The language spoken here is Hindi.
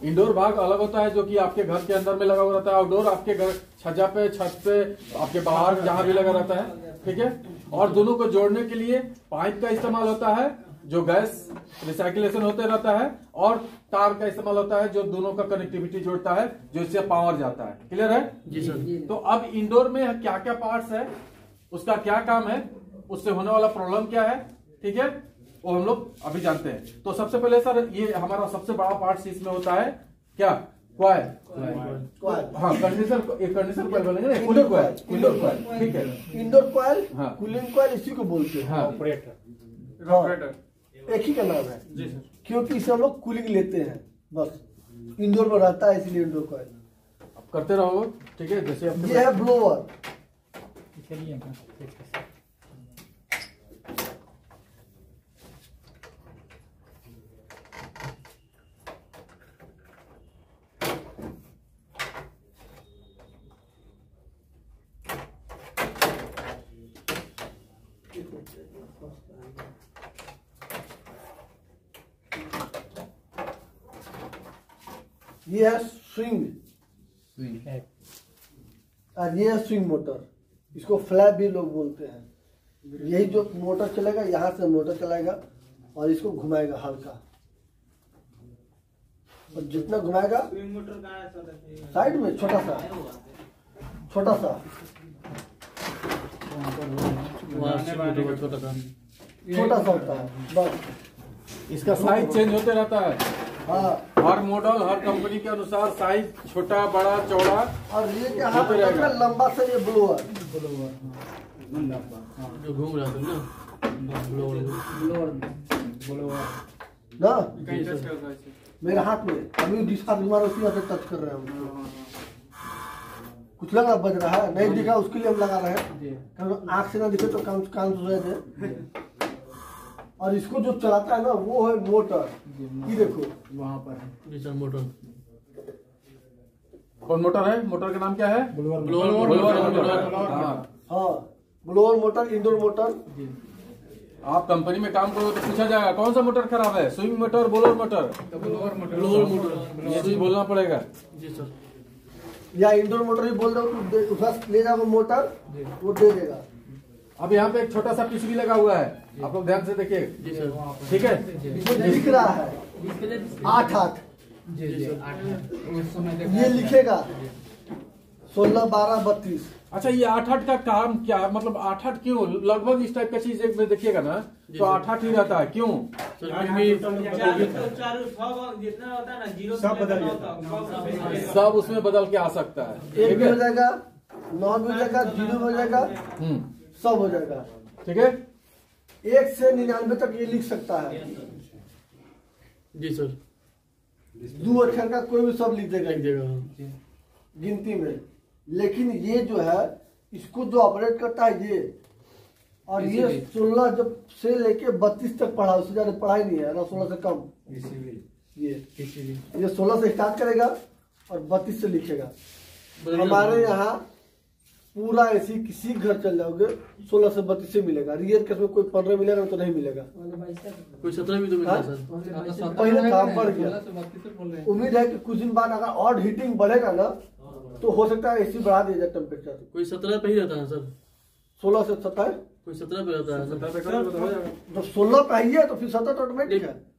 इंडोर भाग अलग होता है जो कि आपके घर के अंदर में लगा हुआ रहता है, आउटडोर आपके घर छज्जा पे, छत पे, आपके बाहर जहां भी लगा रहता है, ठीक है। और दोनों को जोड़ने के लिए पाइप का इस्तेमाल होता है जो गैस रिसाइकिलेशन होते रहता है, और तार का इस्तेमाल होता है जो दोनों का कनेक्टिविटी जोड़ता है, जो इससे पावर जाता है। क्लियर है जी सर। तो अब इंडोर में क्या क्या पार्ट्स है, उसका क्या काम है, उससे होने वाला प्रॉब्लम क्या है, ठीक है, वो हम लोग अभी जानते हैं। तो सबसे पहले सर ये हमारा सबसे बड़ा पार्ट इसमें होता है क्या, कॉइल। हाँ कंडेंसर, एक कंडेंसर कॉइल बनेगा ना, कूलिंग कॉइल, इंडोर कॉइल, ठीक है। इंडोर कॉइल, हाँ कूलिंग कॉइल इसी को बोलते हैं। हाँ ऑपरेटर एक ही का नाम है जी सर, क्योंकि इसे हम लोग कूलिंग लेते हैं, बस इंडोर में रहता है इसलिए इंडोर कॉइल। अब करते रहो, ठीक है। जैसे ये है ब्लोअर, ये है स्विंग, और ये है स्विंग मोटर, इसको फ्लैप भी लोग बोलते हैं। यही जो मोटर चलेगा, यहाँ से मोटर चलाएगा और इसको घुमाएगा हल्का, और जितना घुमाएगा साइड में छोटा सा होता है, बस। इसका साइज चेंज होते रहता है। हाँ, हर मॉडल हर कंपनी के अनुसार साइज छोटा बड़ा चौड़ा। और ये क्या हाथ रहेगा लंबा से, ये ब्लोअर जो घूम रहा था ना, ना मेरे हाथ में अभी जिस हाथ घुमा रहा उसी हाथ से टच कर रहे हैं। कुछ लग रहा बज रहा है, नहीं दिखा उसके लिए हम लगा रहे हैं, आँख से ना दिखे तो कान सुनाई दे। और इसको जो चलाता है ना वो है मोटर, ये देखो वहाँ पर है मोटर। कौन मोटर है, मोटर का नाम क्या है, ब्लोअर मोटर। हाँ, ब्लोअर मोटर, इंडोर मोटर। आप कंपनी में काम करोगे तो पूछा जाएगा कौन सा मोटर खराब है, swing motor, blower motor, blower motor, ये चीज बोलना पड़ेगा जी सर। या इंडोर मोटर ही बोल रहे हो, तो ले जाओ मोटर, वो दे देगा। अब यहाँ पे एक छोटा सा पीसीबी लगा हुआ है, आप लोग ध्यान से देखिए, जी सर, ठीक है। इसमें लिख रहा है 8-8, ये लिखेगा 16, 12, 32। अच्छा ये 8-8 का काम क्या, मतलब 8-8 क्यों, लगभग इस टाइप का चीज एक में देखिएगा ना तो 8-8 ही रहता है, क्यों? सब उसमें बदल के आ सकता है, एक भी हो जाएगा, 9 भी हो जाएगा, 0 हो जाएगा, सब हो जाएगा, ठीक है। 1 से 99 तक ये लिख सकता है जी सर। 2 अक्षर का कोई भी सब लिख देगा गिनती में। लेकिन ये जो है इसको जो ऑपरेट करता है ये, और ये 16 जब से लेके 32 तक पढ़ा, उससे ज्यादा पढ़ाई नहीं है ना, 16 से कम। ये 16 से स्टार्ट करेगा और 32 से लिखेगा। हमारे यहाँ पूरा ऐसी किसी घर चल जाओगे 16 से 32 से मिलेगा, रियल केस में कोई 15 मिलेगा तो नहीं मिलेगा, कोई 17 भी तो मिलता है सर। पहले काम बढ़ गया। उम्मीद है कि कुछ दिन बाद अगर और हीटिंग बढ़ेगा ना तो हो सकता है एसी बढ़ा दिया जाए टेम्परेचर। कोई 17 पे ही रहता है सर, 16 से 17, कोई 17 पे रहता है सर। जब 16 पे ही है तो फिर 17 तो ऑटोमेटिक है।